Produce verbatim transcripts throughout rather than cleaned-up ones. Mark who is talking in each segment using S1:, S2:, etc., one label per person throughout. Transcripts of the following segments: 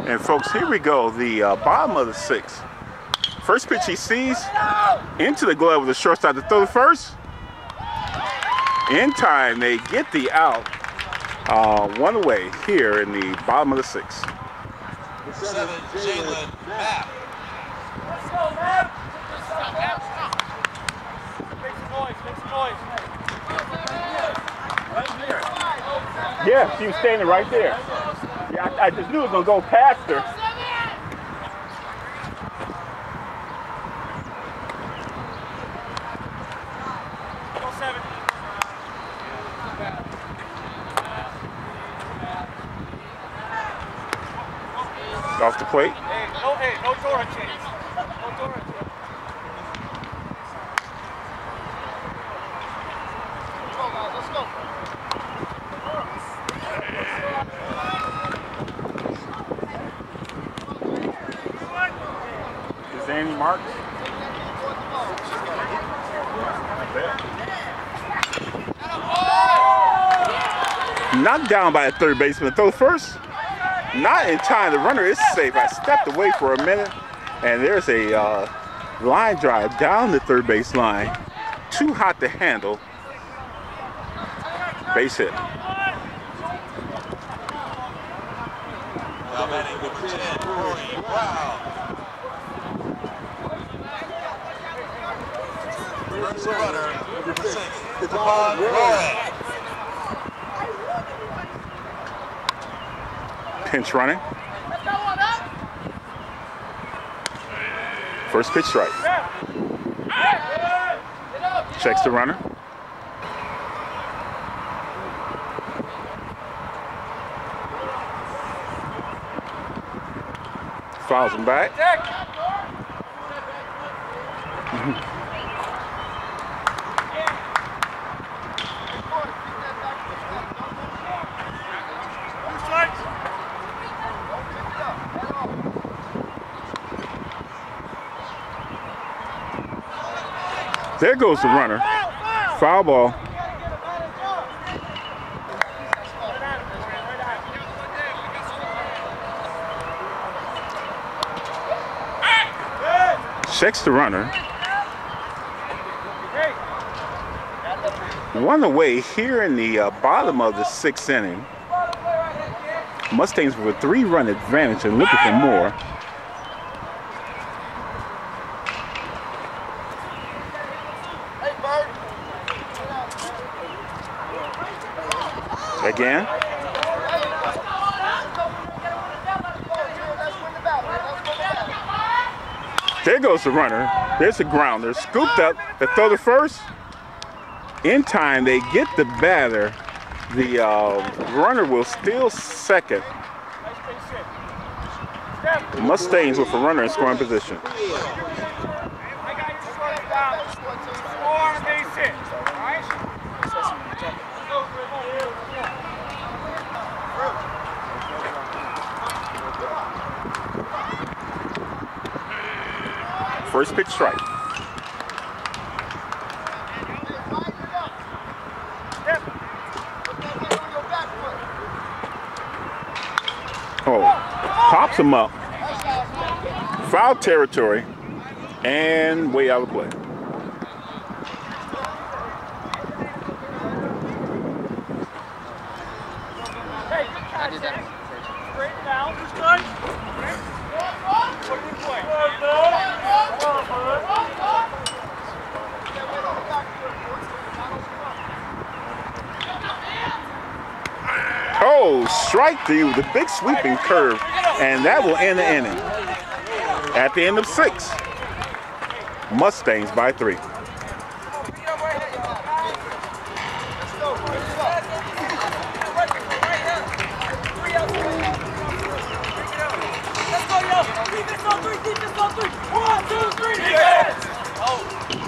S1: And folks, here we go, the uh, bottom of the sixth. First pitch he sees, into the glove with a shortstop to throw the first. In time, they get the out, uh, one away here in the bottom of the sixth.
S2: Seven, Jalen Mapp.
S3: Let's go, Mapp. Make some noise, make some noise.
S1: Yeah, she was standing right there. Yeah, I, I just knew it was going to go past her.
S3: Go seven.
S1: Off the plate.
S3: Hey, no, hey, no Dora change. No Dora change. Let's go.
S1: Is there any marks? Knocked down by a third baseman. Throw first. Not in time. The runner is safe. I stepped away for a minute, and there's a uh, line drive down the third base line. Too hot to handle. Base hit.
S2: Now batting number ten, Corey Brown. Brings the runner, representing Devon Roy.
S1: Pinch running. First pitch strike. Checks the runner. Fouls him back. There goes the runner. Foul ball. Checks the runner. One away here in the uh, bottom of the sixth inning. Mustangs with a three-run advantage and looking for more. Again. There goes the runner. There's the grounder. Scooped up. They throw the first. In time, they get the batter. The uh, runner will steal second. Mustangs with a runner in scoring position. First pitch strike. Oh, pops him up. Foul territory and way out of play.
S3: Hey, I did that. Straight down, who's good? What do we play?
S1: Oh, strike three with a big sweeping curve, and that will end the inning. At the end of six, Mustangs by three.
S3: One, two, three, defense! Oh.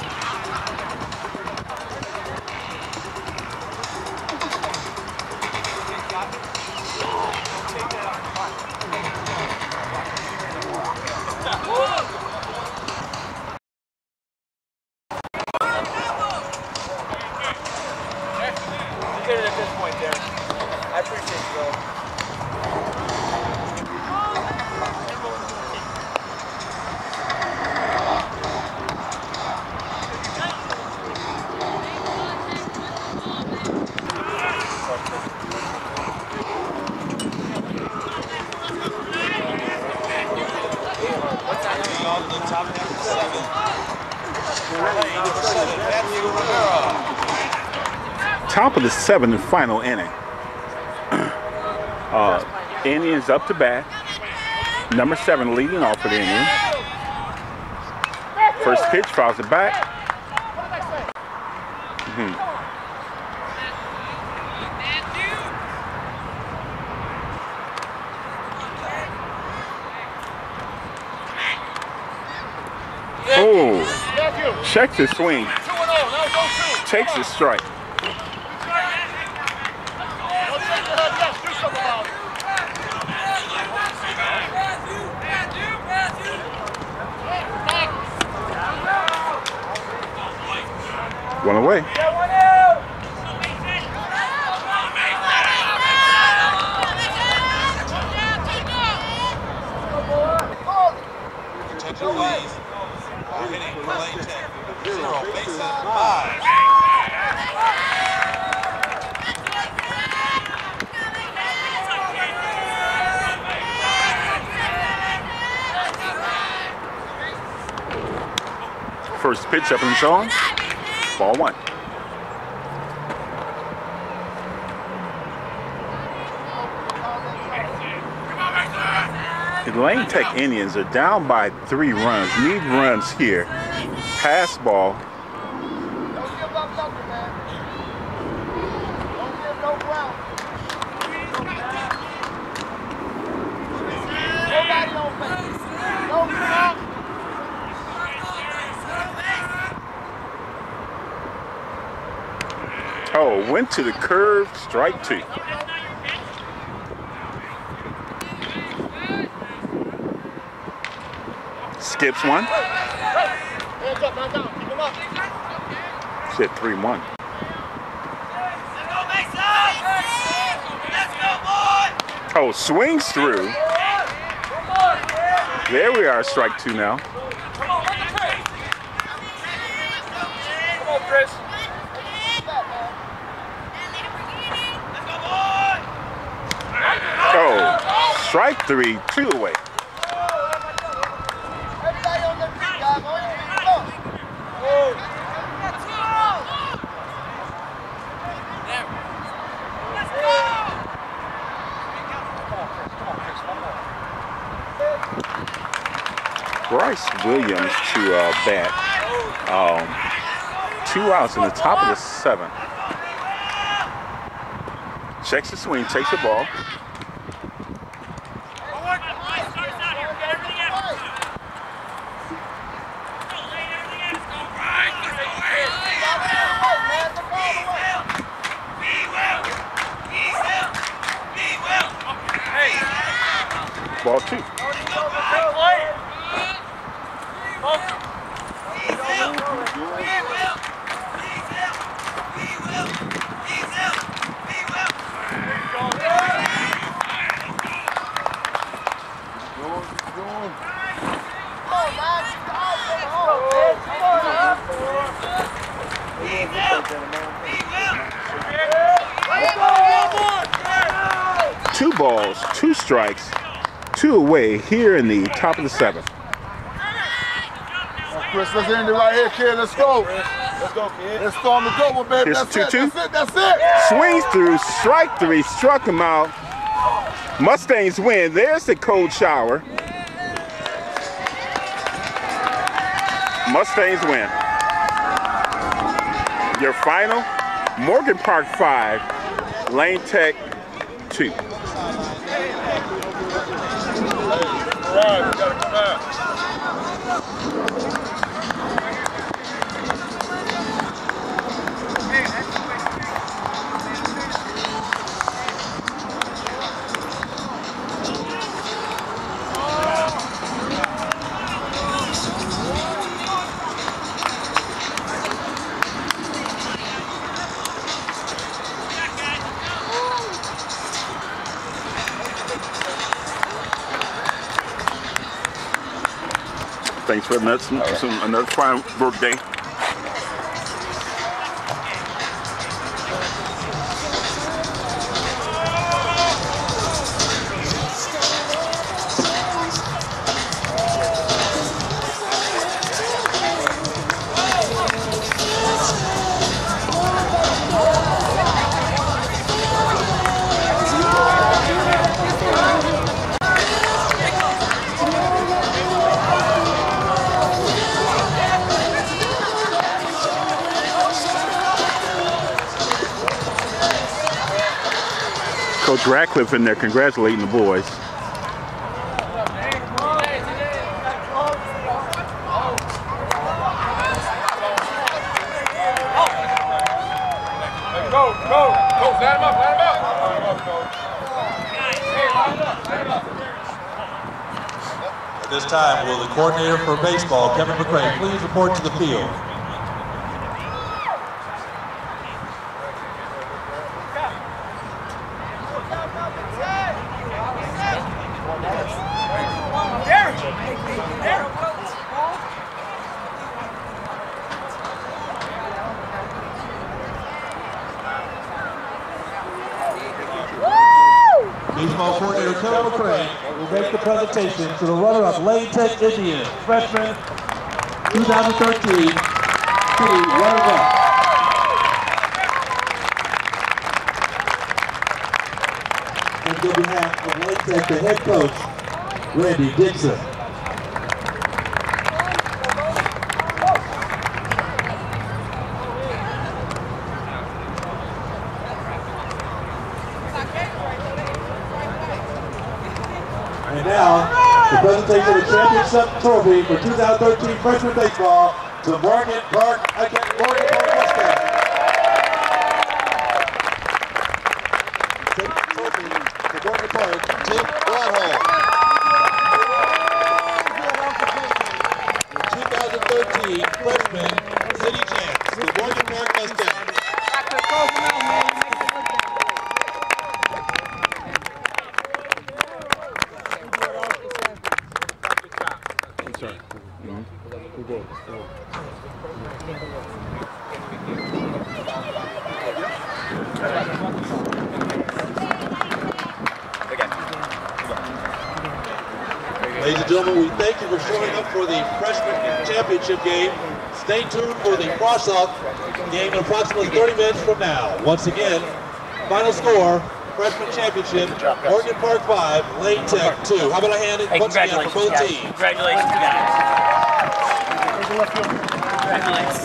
S3: Get it at this point, Derek. I appreciate you, bro.
S1: Top of the seventh and final inning. uh, Indians up to bat. Number seven leading off for the Indians. First pitch, fouls it back. Mm-hmm. Oh, checks his swing. Takes his strike. One away.
S2: Potential lead. Hitting for lane ten. Zero bases, five.
S1: First pitch up in the zone. Ball one. The Lane Tech Indians are down by three runs. Need runs here. Pass ball.
S3: Don't give up nothing, man. Don't give no ground. Nobody on base. No ground.
S1: Oh, went to the curve, strike two. Skips one.
S3: Hands up, man, down. Keep him up.
S1: Hit three one. Oh, swings through. There we are, strike two now.
S3: Come on, Come on, Chris.
S1: Oh, strike three, two away.
S3: Everybody on their feet, guys. On your feet. Come on. Let's go. Come on, Chris. Come on, Chris. One more.
S1: Bryce Williams to uh, bat. Um, two outs in the top of the seventh. Checks the swing, takes the ball. Ball two. Two balls, two strikes, two away here in the top of the seventh.
S4: Chris, let's end it right here, kid. Let's go. Let's go, kid. Let's storm the good one, baby.
S1: Here's
S4: That's
S1: two,
S4: it.
S1: two.
S4: That's it. That's it.
S1: Swings through, strike three, struck him out. Mustangs win. There's the cold shower. Mustangs win. Your final, Morgan Park five, Lane Tech two.
S4: All right, we gotta come out.
S1: Thanks for another, some, another fine work day. Coach Radcliffe in there congratulating the boys.
S3: Go, go, go, let him up, let him up. Line him up, coach. Hey, line up, line him up.
S2: At this time, will the coordinator for baseball, Kevin McCray, please report to the field? Baseball coordinator Kevin McCray will make the presentation to the runner-up Lane Tech Indians, freshman twenty thirteen, city runner-up. And on behalf of Lane Tech, the head coach, Randy Dixon. And now, the presentation of the championship trophy for two thousand thirteen freshman baseball to Morgan Park, again, Morgan Park Mustangs. Take the trophy to Morgan Park, Tim Broadhall. The two thousand thirteen freshman city champs, the Morgan Park Mustangs. Ladies and gentlemen, we thank you for showing up for the freshman championship game. Stay tuned for the cross-up game in approximately thirty minutes from now. Once again, final score, freshman championship, Morgan Park five, Lane Tech two. How about a hand
S5: Hey,
S2: once again for both
S5: guys.
S2: teams?
S5: Congratulations, guys. Congratulations.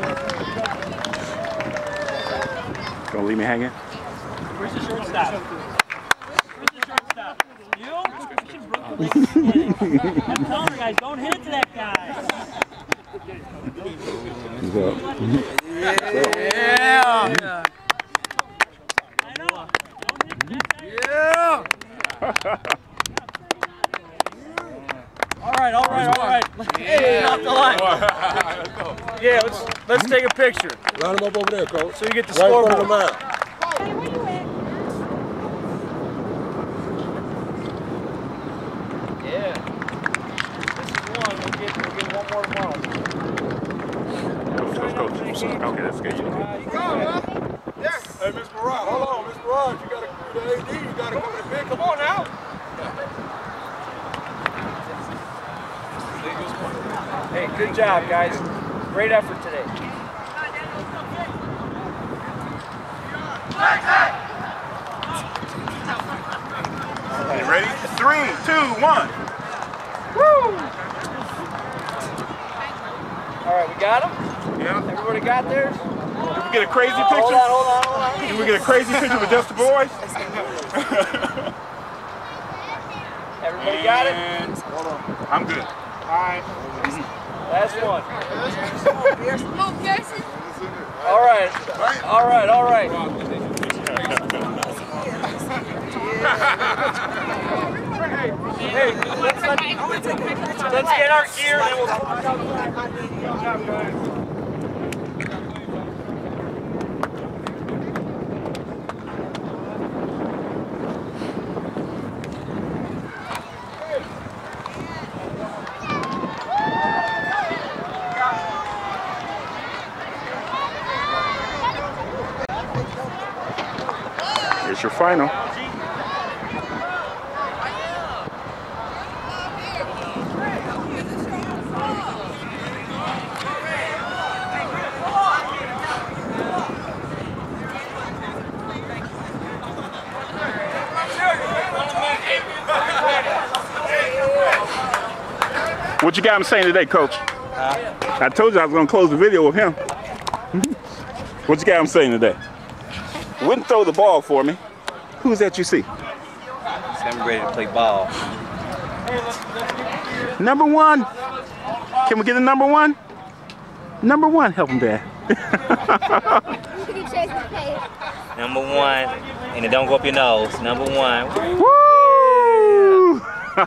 S1: Gonna leave me hanging?
S5: Where's the shortstop? Where's the shortstop? You? You should broke the leg. I'm telling you guys, don't hit it to that guy.
S3: Yeah. Yeah.
S5: I know. Don't hit that guy.
S3: Yeah.
S5: All right, all right, all right. Hey, off the line.
S3: Yeah, let's let's take a picture.
S4: Line him up over there, coach.
S3: So you get the
S4: Right in front of the
S3: scoreboard.
S4: mound.
S3: Yeah. This is one. We'll get we'll get one more tomorrow.
S1: Coach, coach, coach. Okay, that's good.
S4: You go, huh? Yeah. Hey, Miss Barrage, hold on, Miss Barrage. You got to do the A D. You got to come in big. Come on now.
S3: Hey, good job, guys. Great effort today.
S1: You ready? Three, two, one.
S3: Woo! All right, we got them?
S1: Yeah.
S3: Everybody got theirs?
S1: Did we get a crazy picture?
S3: Hold on, hold on, hold on.
S1: Did we get a crazy picture with just the boys?
S3: Everybody got it?
S1: And I'm good.
S3: All right. Last one. All right. All right, all right. Hey, let's, let, let's get our gear and then we'll talk out the back. Good job, guys.
S1: Here's your final. What you got him saying today, Coach? Uh, I told you I was going to close the video with him. What you got him saying today? Wouldn't throw the ball for me. Who's that you see?
S6: I'm ready to play ball.
S1: Number one. Can we get a number one? Number one, help him there.
S6: Number one, and it don't go up your nose. Number one.
S1: Woo!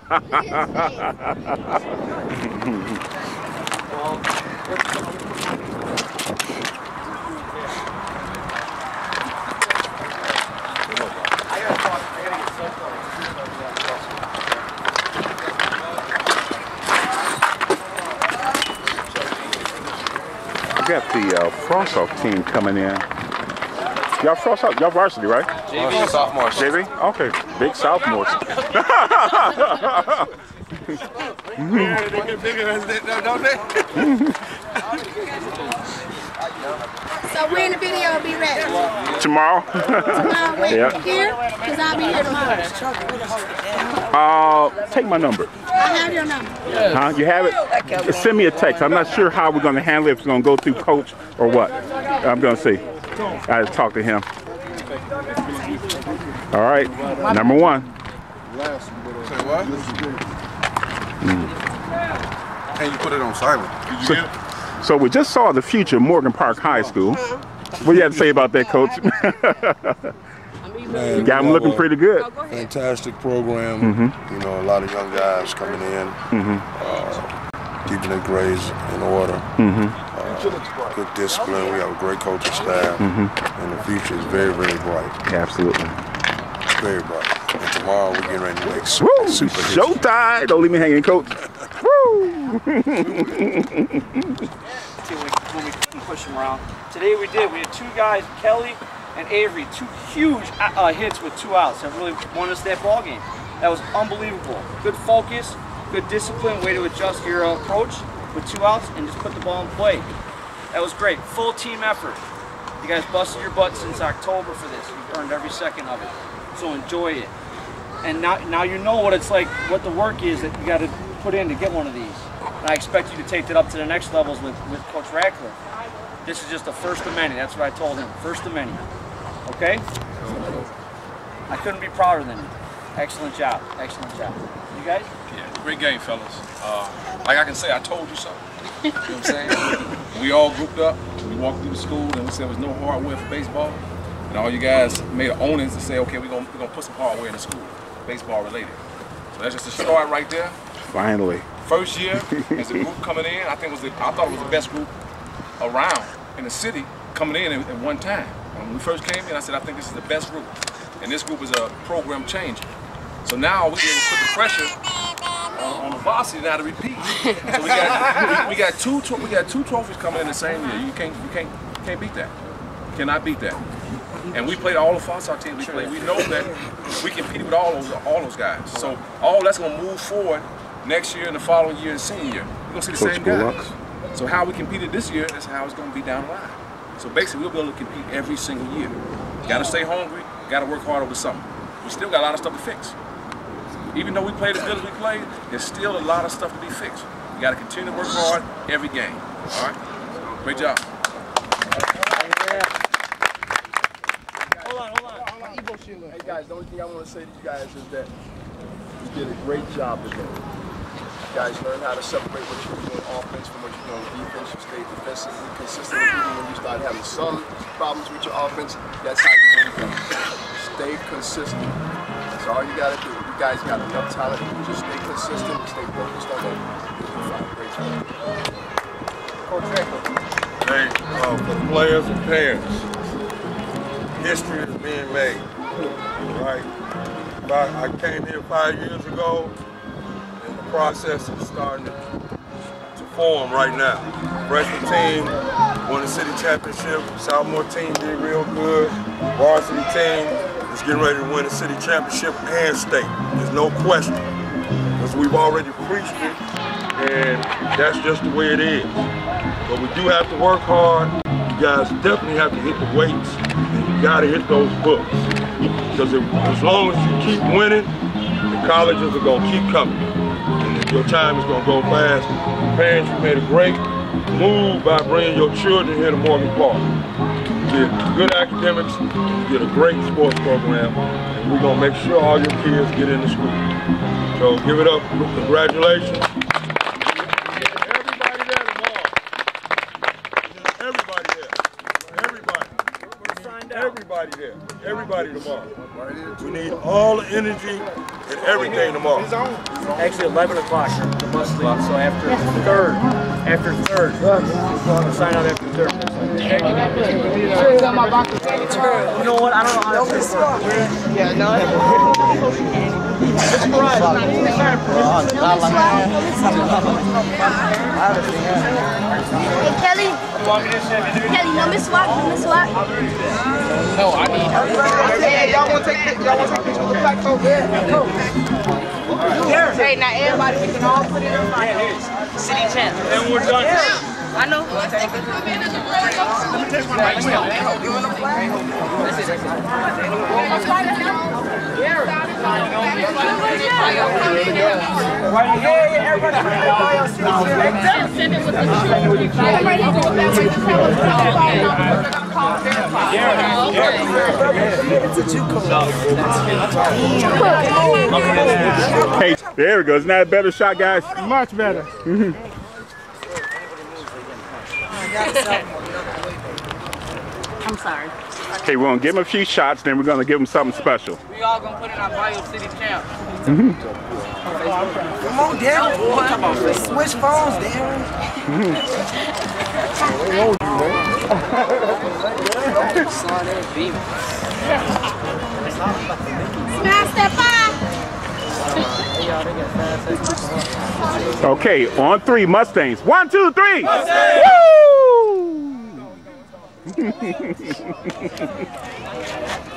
S1: We got the uh, Frost-Off team coming in. Y'all Frost-Off, y'all varsity, right?
S7: J V sophomores.
S1: J V? Okay, big sophomores.
S4: Yeah, they get bigger, don't they?
S8: So when the video will be ready?
S1: Tomorrow?
S8: Tomorrow, wait,
S1: Yeah.
S8: here? Because I'll be here tomorrow.
S1: Uh, take my number.
S8: I have your number.
S1: Huh? You have it? Send me a text. I'm not sure how we're going to handle it, if it's going to go through coach or what. I'm going to see. I had to talk to him. All right, number one.
S4: Say what?
S1: Mm.
S4: And you put it on silent. Did you
S1: So,
S4: get it?
S1: so we just saw the future Morgan Park High School. What do you have to say about that, Coach?
S9: Man,
S1: You got them
S9: we
S1: looking
S9: have a
S1: pretty good.
S9: Fantastic program.
S1: Mm-hmm.
S9: You know, a lot of young guys coming in,
S1: Mm-hmm.
S9: uh, keeping their grades in order.
S1: Mm-hmm.
S9: Uh, good discipline. We have a great coaching staff,
S1: Mm-hmm.
S9: and the future is very, very bright.
S1: Absolutely.
S9: Very bright. And tomorrow we're getting ready to make super,
S1: Woo!
S9: super history.
S1: Showtime! Don't leave me hanging, Coach. Woo!
S3: When we couldn't push him around. Today we did. We had two guys, Kelly and Avery, two huge uh, hits with two outs that really won us that ball game. That was unbelievable. Good focus, good discipline, way to adjust your uh, approach with two outs and just put the ball in play. That was great. Full team effort. You guys busted your butt since October for this. You've earned every second of it. So enjoy it. And now, now you know what it's like, what the work is that you got to put in to get one of these. And I expect you to take that up to the next levels with, with Coach Radcliffe. This is just the first of many. That's what I told him. First of many. Okay? I couldn't be prouder than you. Excellent job. Excellent job. You guys?
S4: Yeah, great game, fellas. Uh, like I can say, I told you so. You know what I'm saying? We all grouped up. We walked through the school and we said there was no hardware for baseball. And all you guys made an onus to say, okay, we're going we're gonna put some hardware in the school, baseball related. So that's just a start right there.
S1: Finally.
S4: First year, as a group coming in, I think it was the, I thought it was the best group around in the city coming in at, at one time. When we first came in, I said, I think this is the best group. And this group is a program changer. So now we can put the pressure on, on the varsity now to repeat. So we got we, we got two we got two trophies coming in the same year. You can't you can't you can't beat that. You cannot beat that. And we played all the Foster teams we played. We know that we compete with all those all those guys. So all that's gonna move forward next year and the following year and senior year. We're gonna see the
S1: Coach
S4: same guys.
S1: Bullocks.
S4: So how we competed this year is how it's gonna be down the line. So basically we'll be able to compete every single year. Gotta stay hungry, gotta work hard over something. We still got a lot of stuff to fix. Even though we played as good as we played, there's still a lot of stuff to be fixed. You gotta continue to work hard every game. All right? Great job.
S3: Hold on, hold on.
S10: Hey guys, the only thing I want to say to you guys is that you did a great job today. You guys learned how to separate what you're doing offense from what you're doing defense. You stayed defensively consistent. Even when you started having some problems with your offense, that's how you win games. Stay consistent. That's all you got to do. You guys got enough talent. You just stay consistent and stay focused on it. You'll do fine. Great job. Coach Radcliffe.
S9: Hey, uh, for the players and parents, history is being made, right? But I came here five years ago, and the process is starting to, to form right now. Freshman team won the city championship, sophomore team did real good, varsity team is getting ready to win the city championship and state. There's no question, because we've already preached it, and that's just the way it is. But we do have to work hard. You guys definitely have to hit the weights, and you gotta hit those books. Because if, as long as you keep winning, the colleges are gonna keep coming. And your time is gonna go fast. Parents, you made a great move by bringing your children here to Morgan Park. get good academics, you get a great sports program, and we're going to make sure all your kids get into school. So give it up. Congratulations. Everybody there tomorrow. Everybody there. Everybody. Everybody there. Everybody tomorrow. We need all the energy and everything tomorrow.
S3: Actually, eleven o'clock, the bus leaves, so after third, after third, we'll sign out after third. You know what, I don't know how to say it.
S8: Yeah, no.
S3: It's right.
S8: Hey, Kelly.
S3: You want me to say it?
S8: Kelly, no miss swap, no miss swap.
S10: No, I mean, hey, y'all want to take y'all want to take pictures with the black folks? Yeah, cool.
S8: Hey, now everybody, we can all put it on my
S3: City champ. And we're done.
S8: I know.
S3: Let me take one right now.
S1: Hey, there we go. Isn't that a better shot, guys?
S7: Much better.
S8: I'm sorry.
S1: Okay, we're going to give him a few shots, then we're going to give him something special.
S3: We all gonna put in our bio city champ.
S7: Come on, Darren. Switch phones, Darren.
S8: Smash that five.
S1: Okay, on three, Mustangs. One, two, three. Mustangs! Woo!